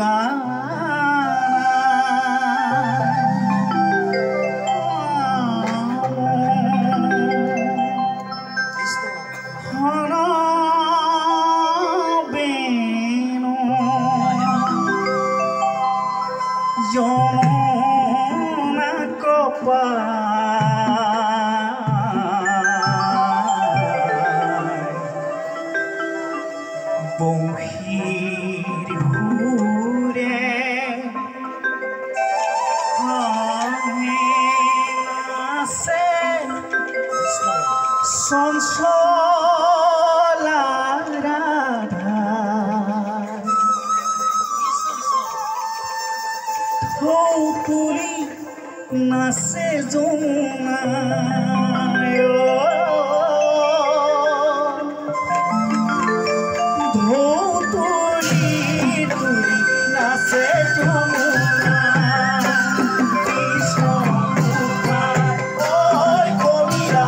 নাচে যমুনা ধৌতুলি তুলি নাচে যমুনা কৃষ্ণ ওই কবিরা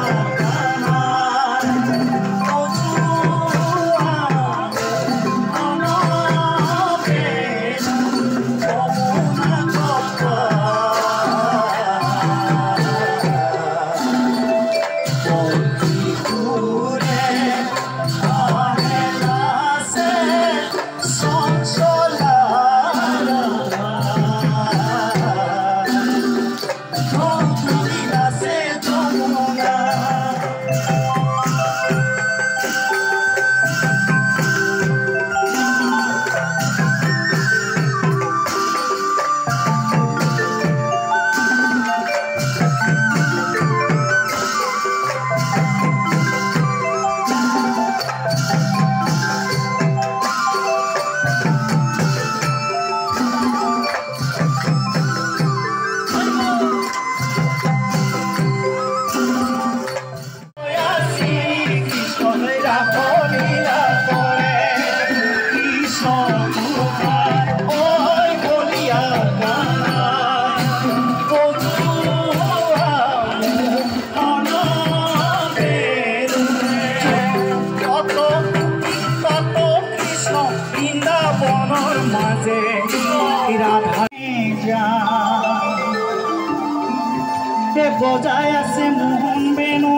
বজায় আছে মোহন বেনু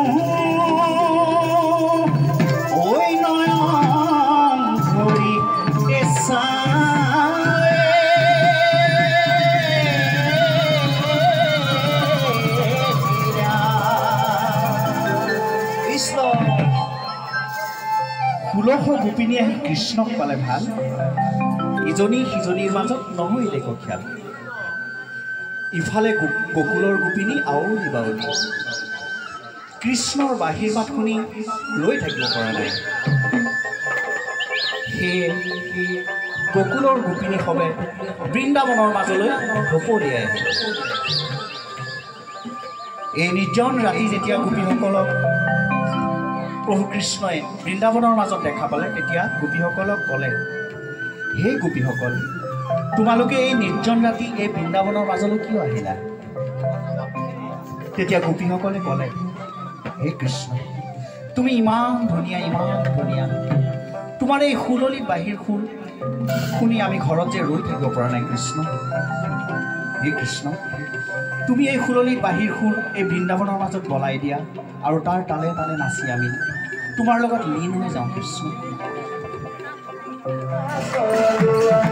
ওই নয়ন ভরি কৃষ্ণ 16 গোপিনী আহি কৃষ্ণক পালে ভাল ইজনী সিজনীৰ মাজত নহৈলে কখিয়াল ইফালে গোকুলৰ গোপিনী আউলি বাউলি কৃষ্ণৰ বাহিৰ মাত শুনি লৈ থাকিব পৰা নাই সেয়ে গোকুলৰ গোপিনী সবে বৃন্দাবনৰ মাজলৈ ঢপলিয়াই এই নিৰ্জন ৰাতি যেতিয়া গোপীসকলক প্ৰভু কৃষ্ণই বৃন্দাবনৰ মাজত দেখা পালে তেতিয়া গোপীসকলক ক'লে হে গোপীসকল তোমালোকে এই নিৰ্জন ৰাতি এই বৃন্দাবনৰ মাজলৈ কিয় আহিলা তেতিয়া গোপীসকলে ক'লে হে কৃষ্ণ তুমি ইমান ধুনীয়া তোমাৰ এই সুললিত বাহিৰ সুৰ শুনি আমি ঘৰত যে ৰৈ থাকিব পৰা নাই কৃষ্ণ হে কৃষ্ণ তুমি এই সুললিত বাহিৰ সুৰ এই বৃন্দাবনৰ মাজত বলাই দিয়া আৰু তাৰ তালে তালে নাচি আমি তোমাৰ লগত লীন হৈ যাওঁ কৃষ্ণ